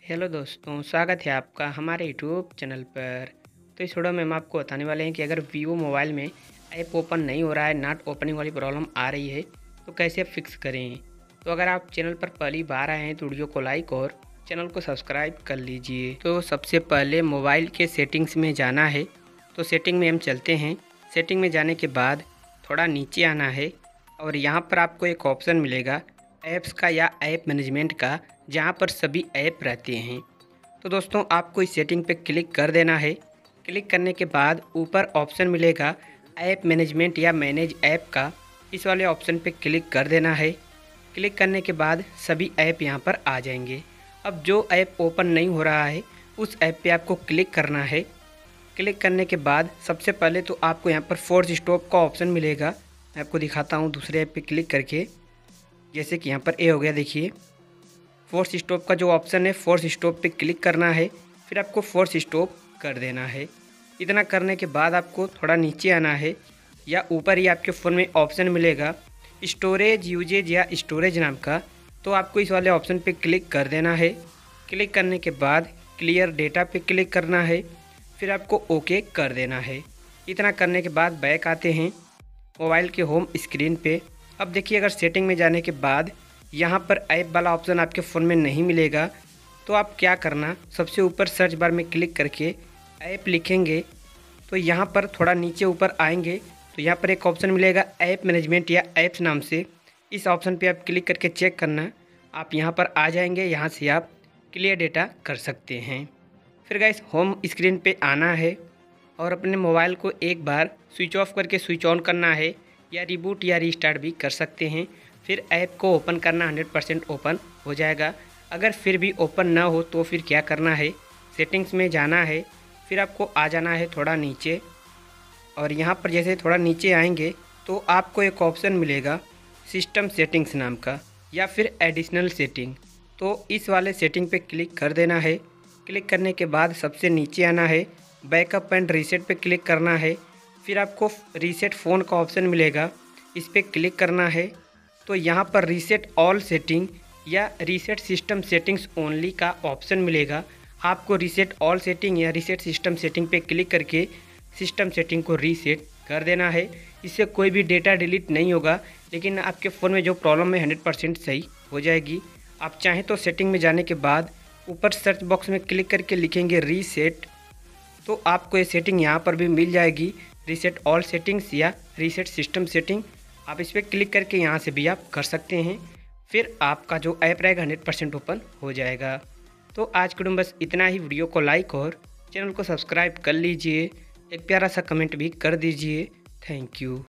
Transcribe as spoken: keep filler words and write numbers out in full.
Hello दोस्तों, स्वागत है आपका हमारे यूट्यूब चैनल पर। तो इस वीडियो में हम आपको बताने वाले हैं कि अगर वीवो मोबाइल में ऐप ओपन नहीं हो रहा है, नॉट ओपनिंग वाली प्रॉब्लम आ रही है, तो कैसे फिक्स करें। तो अगर आप चैनल पर पहली बार आए हैं तो वीडियो को लाइक और चैनल को सब्सक्राइब कर लीजिए। तो सबसे पहले मोबाइल के सेटिंग्स में जाना है। तो सेटिंग में हम चलते हैं। सेटिंग में जाने के बाद थोड़ा नीचे आना है और यहाँ पर आपको एक ऑप्शन मिलेगा ऐप्स का या ऐप मैनेजमेंट का, जहाँ पर सभी ऐप रहते हैं। तो दोस्तों आपको इस सेटिंग पे क्लिक कर देना है। क्लिक करने के बाद ऊपर ऑप्शन मिलेगा ऐप मैनेजमेंट या मैनेज ऐप का, इस वाले ऑप्शन पे क्लिक कर देना है। क्लिक करने के बाद सभी ऐप यहाँ पर आ जाएंगे। अब जो ऐप ओपन नहीं हो रहा है उस ऐप पे आपको क्लिक करना है। क्लिक करने के बाद सबसे पहले तो आपको यहाँ पर फोर्स स्टॉप का ऑप्शन मिलेगा। मैं आपको दिखाता हूँ दूसरे ऐप पे क्लिक करके। जैसे कि यहाँ पर ए हो गया, देखिए फोर्स स्टॉप का जो ऑप्शन है, फोर्स स्टॉप पे क्लिक करना है, फिर आपको फोर्स स्टॉप कर देना है। इतना करने के बाद आपको थोड़ा नीचे आना है या ऊपर ही आपके फ़ोन में ऑप्शन मिलेगा स्टोरेज यूजेज या स्टोरेज नाम का। तो आपको इस वाले ऑप्शन पे क्लिक कर देना है। क्लिक करने के बाद क्लियर डेटा पे क्लिक करना है, फिर आपको ओके कर देना है। इतना करने के बाद बैक आते हैं मोबाइल के होम स्क्रीन पे। अब देखिए, अगर सेटिंग में जाने के बाद यहाँ पर ऐप वाला ऑप्शन आपके फ़ोन में नहीं मिलेगा, तो आप क्या करना, सबसे ऊपर सर्च बार में क्लिक करके ऐप लिखेंगे। तो यहाँ पर थोड़ा नीचे ऊपर आएंगे तो यहाँ पर एक ऑप्शन मिलेगा ऐप मैनेजमेंट या ऐप्स नाम से। इस ऑप्शन पे आप क्लिक करके चेक करना, आप यहाँ पर आ जाएंगे। यहाँ से आप क्लियर डेटा कर सकते हैं। फिर गाइस होम स्क्रीन पे आना है और अपने मोबाइल को एक बार स्विच ऑफ करके स्विच ऑन करना है, या रिबूट या रीस्टार्ट भी कर सकते हैं। फिर ऐप को ओपन करना, हंड्रेड परसेंट ओपन हो जाएगा। अगर फिर भी ओपन ना हो तो फिर क्या करना है, सेटिंग्स में जाना है, फिर आपको आ जाना है थोड़ा नीचे। और यहाँ पर जैसे थोड़ा नीचे आएंगे तो आपको एक ऑप्शन मिलेगा सिस्टम सेटिंग्स नाम का, या फिर एडिशनल सेटिंग। तो इस वाले सेटिंग पे क्लिक कर देना है। क्लिक करने के बाद सबसे नीचे आना है, बैकअप एंड रीसेट पे क्लिक करना है। फिर आपको रीसेट फ़ोन का ऑप्शन मिलेगा, इस पर क्लिक करना है। तो यहाँ पर रीसेट ऑल सेटिंग या रीसेट सिस्टम सेटिंग्स ओनली का ऑप्शन मिलेगा। आपको रीसेट ऑल सेटिंग या रीसेट सिस्टम सेटिंग पे क्लिक करके सिस्टम सेटिंग को रीसेट कर देना है। इससे कोई भी डेटा डिलीट नहीं होगा, लेकिन आपके फ़ोन में जो प्रॉब्लम है हंड्रेड परसेंट सही हो जाएगी। आप चाहें तो सेटिंग में जाने के बाद ऊपर सर्च बॉक्स में क्लिक करके लिखेंगे रीसेट, तो आपको ये सेटिंग यहाँ पर भी मिल जाएगी, रीसेट ऑल सेटिंग्स या रीसेट सिस्टम सेटिंग। आप इस पर क्लिक करके यहाँ से भी आप कर सकते हैं। फिर आपका जो ऐप रहेगा हंड्रेड परसेंट ओपन हो जाएगा। तो आज के वीडियो में बस इतना ही। वीडियो को लाइक और चैनल को सब्सक्राइब कर लीजिए। एक प्यारा सा कमेंट भी कर दीजिए। Thank you.